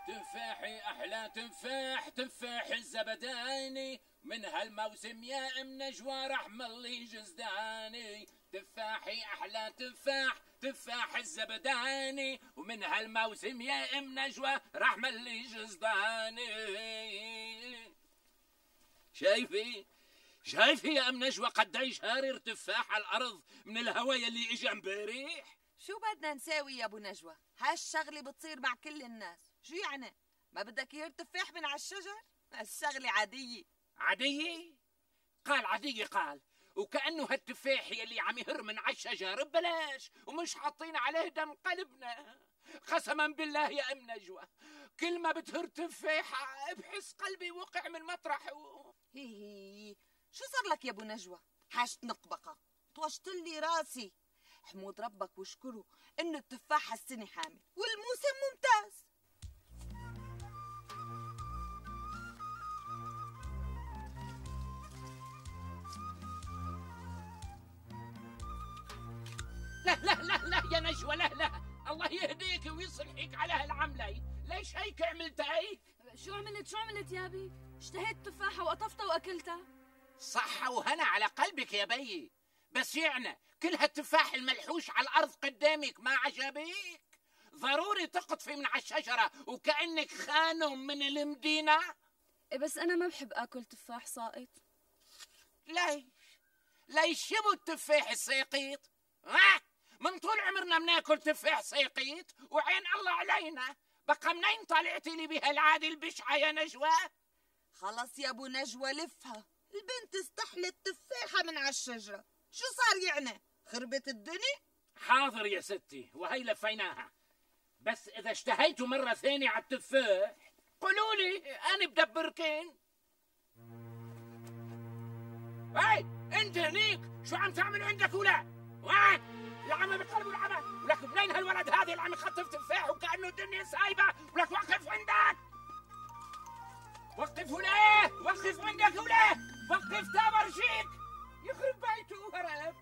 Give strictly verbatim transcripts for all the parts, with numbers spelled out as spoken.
تفاحي أحلى تفاح، تفاح الزبداني، من هالموسم يا ام نجوى رحم الله جزداني. تفاحي أحلى تفاح، تفاح الزبداني، ومن هالموسم يا ام نجوى رحم الله جزداني. شايفي شايفي يا ام نجوى قديش هارر تفاح على الأرض من الهوا يلي اجى امبارح؟ شو بدنا نساوي يا ابو نجوى؟ هالشغلة بتصير مع كل الناس، شو يعني؟ ما بدك يهر تفاح من على الشجر؟ هالشغلة عادية. عادية؟ قال عادية قال، وكأنه هالتفاح يلي عم يهر من على الشجر ببلاش ومش حاطين عليه دم قلبنا. قسما بالله يا ام نجوى كل ما بتهر تفاحة بحس قلبي وقع من مطرحه. هي هي شو صار لك يا ابو نجوى؟ حاشت نقبقة، طوشت لي راسي. حمود ربك واشكره انه التفاح هالسنة حامل والموسم ممتاز. لا لا لا لا يا نجوى، لا لا، الله يهديك ويصلحك على هالعملة. ليش هيك عملتي؟ شو عملت شو عملت يا بي؟ اشتهيت تفاحة وقطفتها وأكلتها. صحة وهنا على قلبك يا بيي، بس يعني كل هالتفاح الملحوش على الأرض قدامك ما عجبك؟ ضروري تقطفي من على الشجرة وكأنك خانم من المدينة؟ إيه بس أنا ما بحب آكل تفاح ساقط. ليش؟ ليش شبو التفاح السيقيط؟ ها؟ من طول عمرنا بناكل تفاح سيقيط وعين الله علينا، بقى منين طلعتي لي بهالعادة البشعة يا نجوى؟ خلص يا ابو نجوى لفها، البنت استحلت تفاحة من على الشجرة، شو صار يعني؟ خربت الدنيا؟ حاضر يا ستي وهي لفيناها، بس إذا اشتهيتوا مرة ثانية على التفاح قولوا لي أنا بدبركن. هاي أنت هنيك شو عم تعمل عندك ولا؟ وين؟ العمى بقلب العمى، ولك منين هالولد هذا اللي عم يخطف تفاح وكأنه الدنيا سايبة، ولك وقف عندك. وقف وليه؟ وقف عندك وليه؟ وقف تابرشيك يخرب بيته هرب.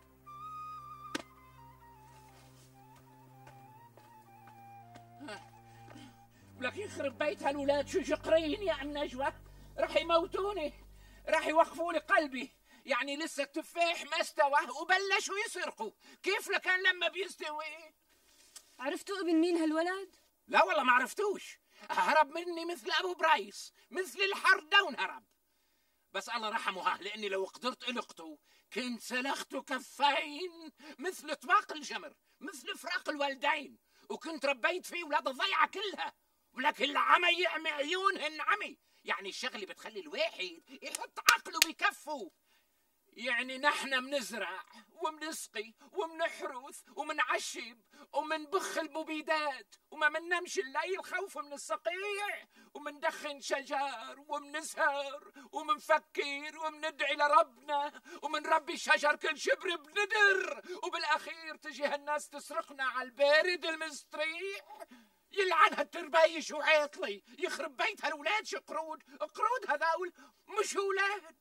ولك يخرب بيت هالولاد شو شقرين يا عم نجوى، رح يموتوني، رح يوقفوا لي قلبي. يعني لسه التفاح ما استوى وبلشوا يسرقوا، كيف لكان لما بيستوي؟ عرفتوا ابن مين هالولد؟ لا والله ما عرفتوش، هرب مني مثل ابو برايس، مثل الحردون هرب. بس الله رحمه، لاني لو قدرت القته كنت سلخته كفين مثل طباق الجمر، مثل فراق الوالدين، وكنت ربيت فيه ولاد الضيعه كلها. ولكن العمى يعمي عيونهن عمي، يعني الشغله بتخلي الواحد يحط عقله بكفه. يعني نحن منزرع ومنسقي ومنحرث ومنعشب ومنبخ المبيدات وما مننامش الليل خوف من الصقيع، ومندخن شجر ومنسهر ومنفكر ومندعي لربنا ومنربي الشجر كل شبر بندر، وبالاخير تجي هالناس تسرقنا على البارد المستريح. يلعن هالتربايش وعيطلي، يخرب بيت هالولاد شقرود، قرود هذول مش اولاد.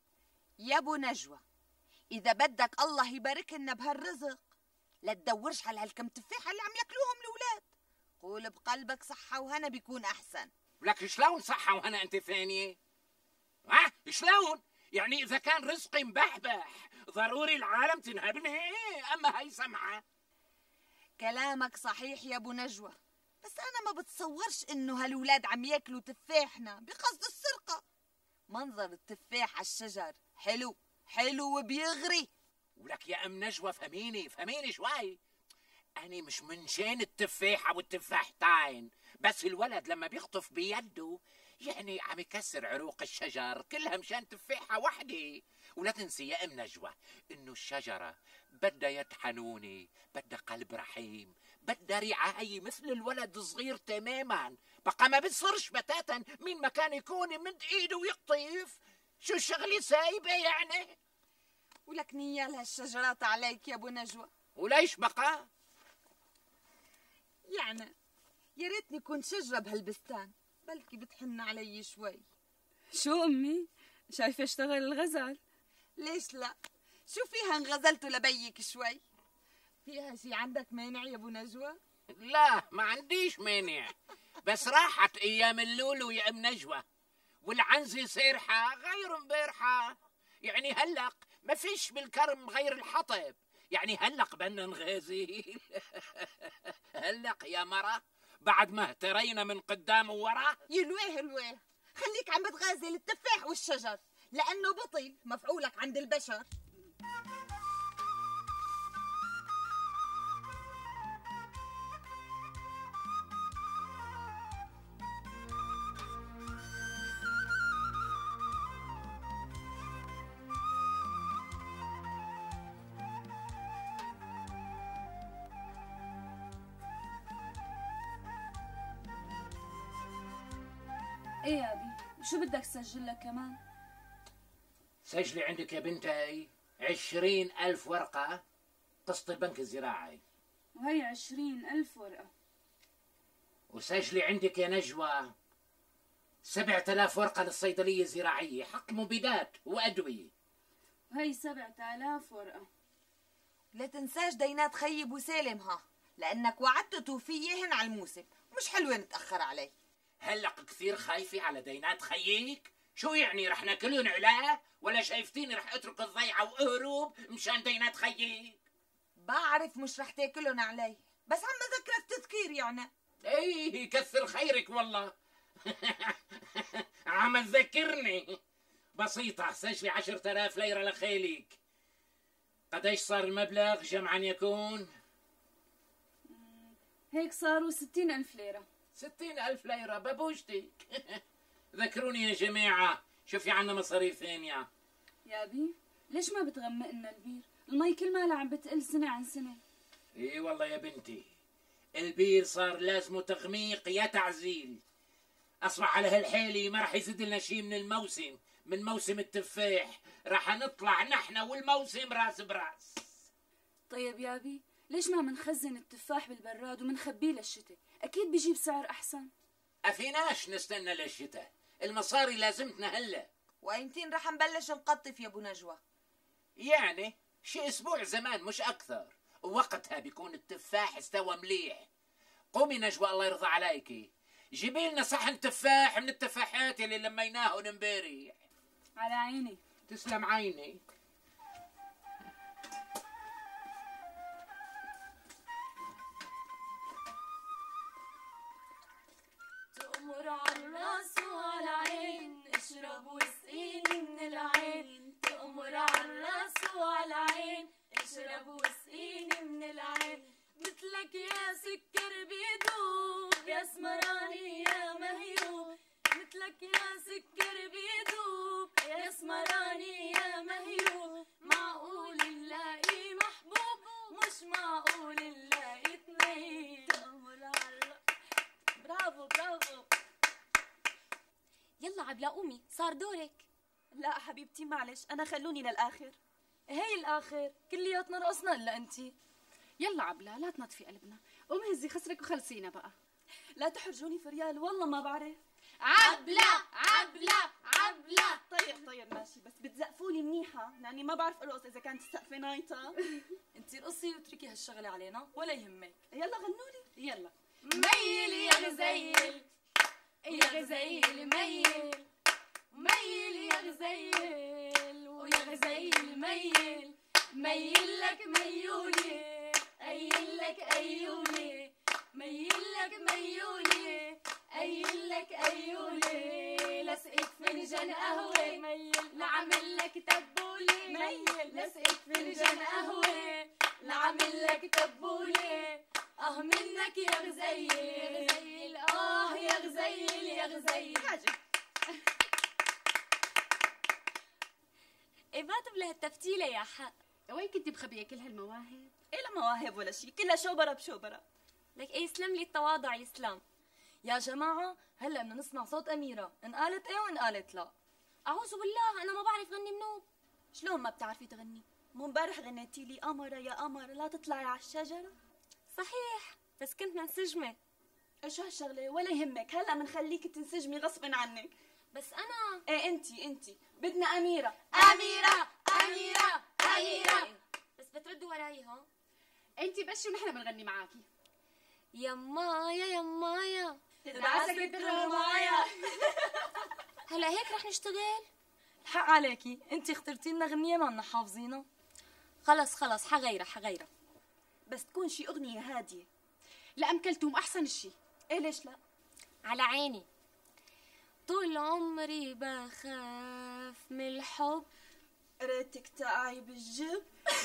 يا ابو نجوى اذا بدك الله يبارك لنا بهالرزق لا تدورش على هالكم تفاحه اللي عم ياكلوهم الاولاد، قول بقلبك صحه وهنا بيكون احسن. لك شلون صحه وهنا انت ثانيه؟ ها شلون؟ يعني اذا كان رزقي مبحبح ضروري العالم تنهبني؟ اما هي سمعه. كلامك صحيح يا ابو نجوى، بس انا ما بتصورش انه هالولاد عم ياكلوا تفاحنا بقصد السرقه. منظر التفاح على الشجر حلو حلو وبيغري. ولك يا ام نجوى فهميني فهميني شوي، أنا مش من شان التفاحة والتفاحتين، بس الولد لما بيخطف بيده يعني عم يكسر عروق الشجر كلها مشان تفاحة وحدة. ولا تنسي يا ام نجوى انه الشجرة بدها يد حنونة، بدها قلب رحيم، بدها رعاية مثل الولد الصغير تماما. بقى ما بتصيرش بتاتا مين ما كان يكون يمد ايده ويقطف. شو الشغلة سايبة يعني؟ ولك نيال هالشجرات عليك يا ابو نجوى. وليش بقى؟ يعني يا ريتني كنت شجرة بهالبستان، بلكي بتحن علي شوي. شو أمي؟ شايفة اشتغل الغزل؟ ليش لا؟ شو فيها انغزلتوا لبيك شوي؟ فيها شي عندك مانع يا ابو نجوى؟ لا ما عنديش مانع، بس راحت ايام اللولو يا ام نجوى، والعنزه سيرحه غير مبارحه. يعني هلق ما فيش بالكرم غير الحطب، يعني هلق بدنا نغازي. هلق يا مرة بعد ما اهترينا من قدام وورا. يلويه يلويه، خليك عم بتغازل التفاح والشجر لأنه بطل مفعولك عند البشر. ايه يا ابي، شو بدك سجل لك كمان؟ سجلي عندك يا بنتي عشرين ألف ورقة قسط البنك الزراعي، وهي عشرين ألف ورقة. وسجلي عندك يا نجوى سبعة آلاف ورقة للصيدلية الزراعية حق مبيدات وأدوية، وهي سبعة آلاف ورقة. لا تنساش دينات خيي ابو سالم ها، لأنك وعدت توفيهن على الموسم، مش حلوة نتأخر عليه. هلق كثير خايفة على دينات خيك؟ شو يعني رح ناكلون علاه؟ ولا شايفتيني رح اترك الضيعة واهرب مشان دينات خيك؟ بعرف مش رح تاكلن علي، بس عم بذكرك تذكير يعني. ايه كثر خيرك والله. عم تذكرني. بسيطة، سجلي عشرة آلاف ليرة لخيلك. قديش صار المبلغ جمعا يكون؟ هيك صاروا ستين ألف ليرة. ستين ألف ليرة ببوجتك. ذكروني يا جماعة، شو في عنا مصاريف ثانية؟ يا أبي ليش ما بتغمقنا البير؟ المي كل مالها عم بتقل سنة عن سنة. ايه والله يا بنتي، البير صار لازمه تغميق يا تعزيل. أصبح على هالحالة ما رح يزيد لنا شيء من الموسم، من موسم التفاح رح نطلع نحن والموسم راس براس. طيب يا أبي ليش ما منخزن التفاح بالبراد ومنخبيه للشتاء؟ أكيد بيجيب سعر أحسن. أفيناش نستنى للشتاء، المصاري لازمتنا هلا. وأيمتين رح نبلش نقطف يا ابو نجوى؟ يعني شي أسبوع زمان مش أكثر، ووقتها بيكون التفاح استوى مليح. قومي نجوى الله يرضى عليكي، جيبي لنا صحن تفاح من التفاحات اللي لميناهن امبارح. على عيني. تسلم عيني. تأمر على الراس وعلى العين، اشرب واسقيني من العين. تأمر على الراس وعلى العين، اشرب واسقيني من العين. مثلك يا سكر بيدوب، يا اسمراني يا مهيوب. مثلك يا سكر بيدوب، يا اسمراني يا مهيوب. معقول نلاقي محبوب، مش معقول نلاقي اتنين. تأمر على الراس. برافو برافو. يلا عبلا قومي صار دورك. لا حبيبتي معلش، انا خلوني للاخر. هي الاخر كلياتنا رقصنا الا انتي. يلا عبلا لا تنطفي قلبنا، قومي هزي خسرك وخلصينا بقى. لا تحرجوني فريال، والله ما بعرف. عبلا عبلا عبلا. طيب طيب ماشي، بس بتزقفولي منيحه لاني ما بعرف ارقص اذا كانت السقفه نايطه. انتي رقصي واتركي هالشغله علينا ولا يهمك. يلا غنولي. يلا. ميل يا غزيل يا غزيل ميل، ميل يا غزيل ويا غزيل ميل. ميل لك ميولي، أيل لك أيولي. ميل لك ميولي، أيل لك أيولي. لسقك فنجان قهوة ميل، لعمل لك تبولي ميل. لسقك فنجان قهوة، لعمل لك تبولي. اه منك يا غزيل، اه يا غزيل يا غزيل. ايه باتب لهالتفتيلة يا حق. وين كنتي مخبيه كل هالمواهب؟ ايه لا مواهب ولا شيء، كلها شوبره بشوبره. لك ايه يسلم لي التواضع يسلم. يا جماعه هلا بدنا نسمع صوت اميره، ان قالت ايه وان قالت لا. اعوذ بالله انا ما بعرف غني منوب. شلون ما بتعرفي تغني؟ مو امبارح غنيتي لي قمره يا قمر لا تطلعي على الشجره. صحيح بس كنت منسجمه. ايش هالشغله؟ ولا يهمك، هلا بنخليكي تنسجمي غصب عنك. بس انا ايه انتي انتي بدنا اميره. اميره اميره اميره. بس بتردوا وراي ها؟ انتي بس ونحن بنغني معاكي. يمايا يمايا تبعسك الترمايا. هلا هيك رح نشتغل؟ الحق عليكي، انت اخترتي لنا غنية ما لنا حافظينها. خلص خلص حغيرها حغيرها، بس تكون شي اغنية هادية. لا ام كلثوم احسن شيء. ايه ليش لا؟ على عيني. طول عمري بخاف من الحب، ريتك تعي بالجب.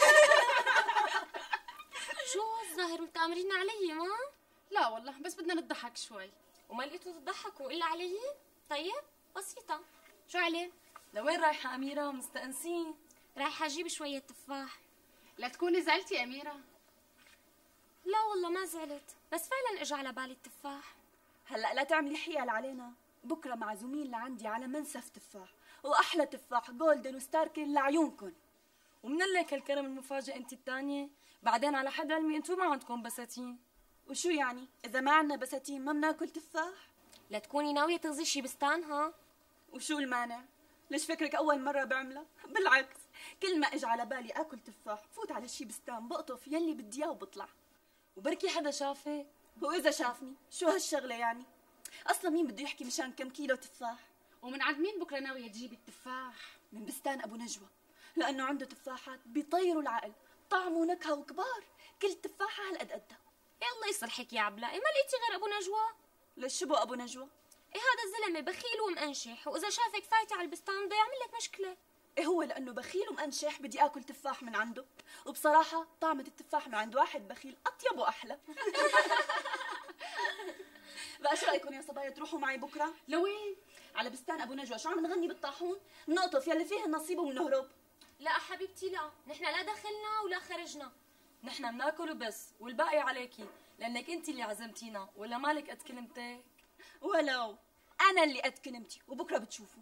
شو الظاهر متآمرين علي ما؟ لا والله بس بدنا نضحك شوي. وما لقيتوا تضحكوا إلا علي؟ طيب بسيطة. شو عليه؟ لوين رايحة أميرة؟ مستأنسين. رايحة أجيب شوية تفاح. لا تكوني زعلتي يا أميرة. لا والله ما زعلت، بس فعلا اجى على بالي التفاح. هلا لا تعملي حيل علينا، بكره معزومين لعندي على منسف تفاح، واحلى تفاح جولدن وستاركن لعيونكم. ومن لك هالكرم المفاجئ انت الثانيه، بعدين على حد علمي انتم ما عندكم بساتين. وشو يعني؟ اذا ما عندنا بساتين ما بناكل تفاح؟ لا تكوني ناوية تغزي شي بستان ها؟ وشو المانع؟ ليش فكرك اول مره بعملها؟ بالعكس، كل ما اجى على بالي اكل تفاح فوت على شي بستان بقطف يلي بدي اياه وبطلع. وبركي حدا شافك، واذا شافني شو هالشغله يعني؟ اصلا مين بده يحكي مشان كم كيلو تفاح؟ ومن عند مين بكره ناوية تجيبي التفاح؟ من بستان ابو نجوى، لانه عنده تفاحات بيطيروا العقل، طعم ونكهه وكبار، كل تفاحه هالقد قدها. الله يصلحك يا عبلاء، ما لقيتي غير ابو نجوى؟ ليش شبه ابو نجوى؟ ايه هذا الزلمه بخيل ومأنشح، واذا شافك فايته على البستان بده يعمل لك مشكله. ايه هو لانه بخيل ومأنشح بدي اكل تفاح من عنده، وبصراحه طعمه التفاح من عند واحد بخيل اطيب واحلى. بقى شو رايكم يا صبايا تروحوا معي بكره؟ لوين؟ على بستان ابو نجوى. شو عم نغني بالطاحون؟ نقطف يلي فيه النصيب وبنهرب. لا حبيبتي لا، نحن لا دخلنا ولا خرجنا، نحن بناكل وبس، والباقي عليكي، لانك انت اللي عزمتينا، ولا مالك قد كلمتك؟ ولو انا اللي قد كلمتي، وبكره بتشوفوا.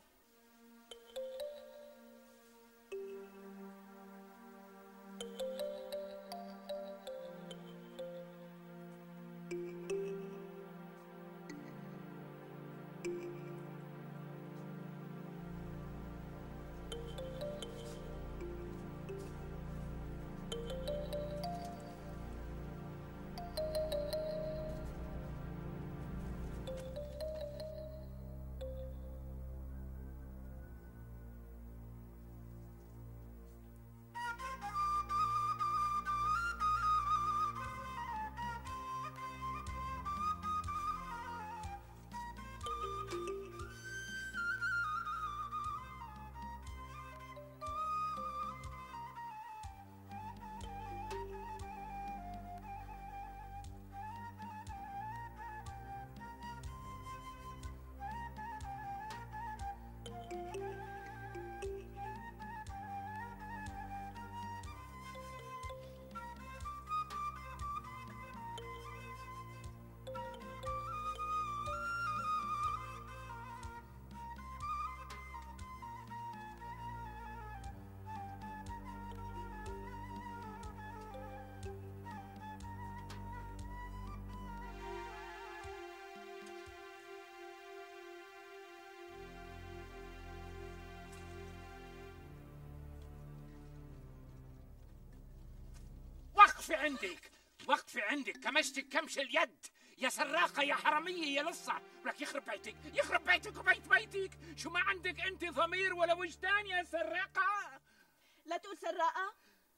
وقفي عندك، وقفي عندك، كمشتك كمش اليد يا سراقة يا حرامية يا لصة، ولك يخرب بيتك، يخرب بيتك وبيت بيتك، شو ما عندك انت ضمير ولا وجدان يا سراقة؟ لا تقول سراقة.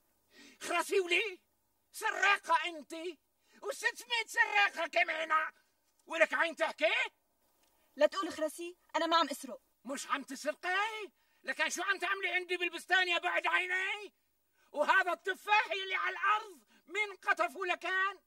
خرسي ولي؟ سراقة انت؟ وستمية سراقة كمان، ولك عين تحكي؟ لا تقول خرسي، انا ما عم اسرق. مش عم تسرقي؟ لكن شو عم تعملي عندي بالبستان يا بعد عيني؟ وهذا التفاح اللي على الارض مين قطفه لكان؟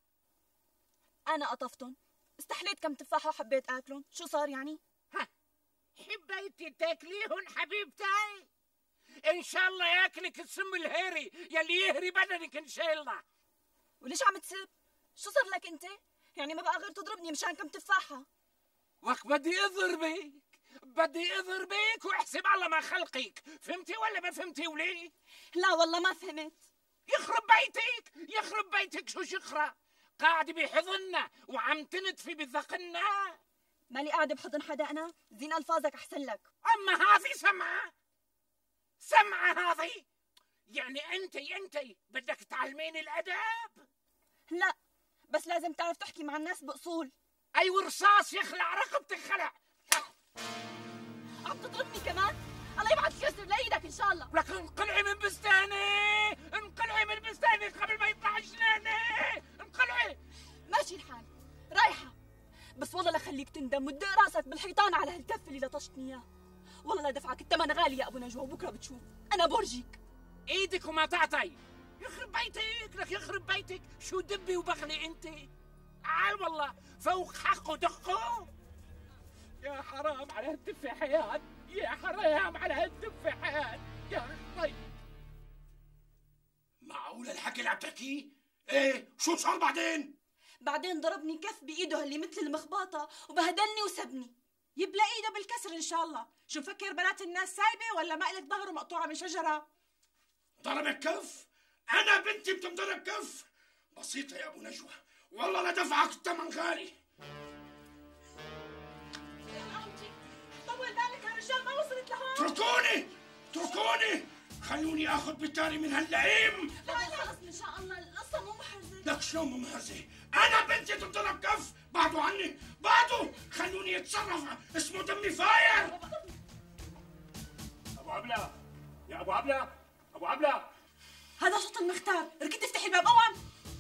انا قطفتهم، استحليت كم تفاحه وحبيت اكلهم، شو صار يعني؟ ها حبيتي تاكليهم حبيبتي؟ ان شاء الله ياكلك السم الهيري يلي يهري بدنك ان شاء الله. وليش عم تسب؟ شو صار لك انت؟ يعني ما بقى غير تضربني مشان كم تفاحه؟ وك بدي اضربك، بدي اضربك واحسب الله ما خلقك، فهمتي ولا ما فهمتي وليه؟ لا والله ما فهمت. يخرب بيتك، يخرب بيتك، شو شخرة؟ قاعدة بحضننا وعم تنتفي بذقنا. مالي قاعدة بحضن حدا أنا، زين ألفاظك أحسن لك. أما هذه سمعة، سمعة هذه، يعني أنت أنت بدك تعلميني الأدب؟ لا، بس لازم تعرف تحكي مع الناس بأصول. اي ورصاص يخلع رقبتك خلع. عم تضربني كمان؟ الله يبعث كسر لايدك ان شاء الله. لك انقلعي من بستاني، انقلعي من بستاني قبل ما يطلع جناني، انقلعي. ماشي الحال، رايحة، بس والله لخليك تندم وتدق راسك بالحيطان على هالكف اللي لطشتني اياه. والله لا دفعك الثمن غالي يا ابو نجوى، وبكره بتشوف انا برجيك. ايدك وما تعطي، يخرب بيتك، لك يخرب بيتك، شو دبي وبغلي انت؟ عال والله فوق حقه دقه. يا حرام على هالتفاحيات، يا حرام على هالتفاحيات يا اخي. معقول الحكي اللي عم تحكيه؟ ايه شو صار بعدين؟ بعدين ضربني كف بايده اللي مثل المخباطه وبهدلني وسبني. يبلع ايده بالكسر ان شاء الله. شو مفكر بنات الناس سايبه ولا ما إلك ظهره مقطوعه من شجره؟ ضربك كف؟ انا بنتي بتنضرب كف؟ بسيطه يا ابو نجوى، والله لا دفعك الثمن غالي. يا عمتي طول بالك هالرجال ما وصلت لهون. اتركوني اتركوني، خلوني اخذ بتاري من هاللئيم. لا خلص ان شاء الله القصه مو محرزه. لك شلون مو محرزه؟ انا بنتي تنضرب كف؟ بعدوا عني، بعدوا، خلوني اتصرف، اسمه دمي فاير. ابو عبله، يا ابو عبله، ابو عبله، هذا صوت المختار، ركض افتحي الباب اوام.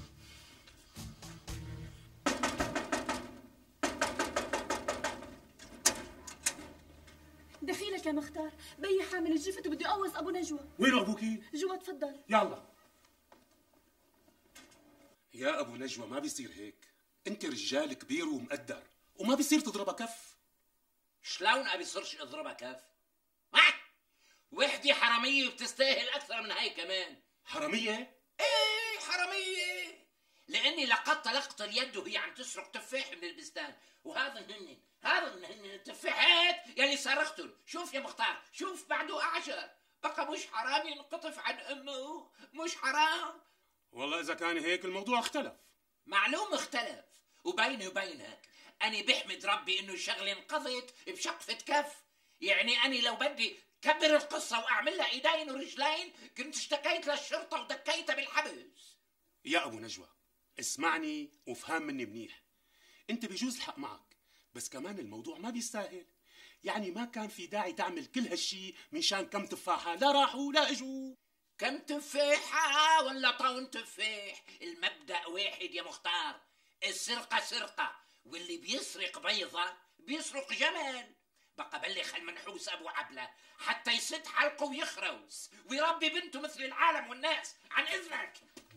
دخيلك يا مختار، بي حامل الجفت وبده يقوص ابو نجوى. وينه ابوكي؟ جوا تفضل. يلا. يا ابو نجوى ما بيصير هيك، انت رجال كبير ومقدر وما بيصير تضربها كف. شلون ابي صرش اضربها كف؟ ها؟ وحدي حراميه وبتستاهل اكثر من هاي كمان. حراميه؟ ايه حراميه، لاني لقد طلقت اليد وهي عم تسرق تفاح من البستان، وهذا هن هذا هن التفاحات يلي سرقتهم. شوف يا مختار، شوف بعده اعجب، بقى مش حرام ينقطف عن امه؟ مش حرام؟ والله اذا كان هيك الموضوع اختلف. معلوم اختلف، وبيني وبينك أنا بحمد ربي إنه الشغلة انقضت بشقفة كف. يعني أنا لو بدي كبر القصة وأعمل لها إيدين ورجلين كنت اشتكيت للشرطة ودكيتها بالحبس. يا أبو نجوى اسمعني وفهم مني منيح، أنت بيجوز الحق معك، بس كمان الموضوع ما بيستاهل. يعني ما كان في داعي تعمل كل هالشي منشان كم تفاحة لا راحوا لا اجوا. كم تفاحة ولا طون تفاح؟ المبدأ واحد يا مختار، السرقة سرقة، واللي بيسرق بيضة بيسرق جمل. بقى بلغ المنحوس أبو عبلة حتى يسد حلقه ويخروس ويربي بنته مثل العالم والناس. عن إذنك.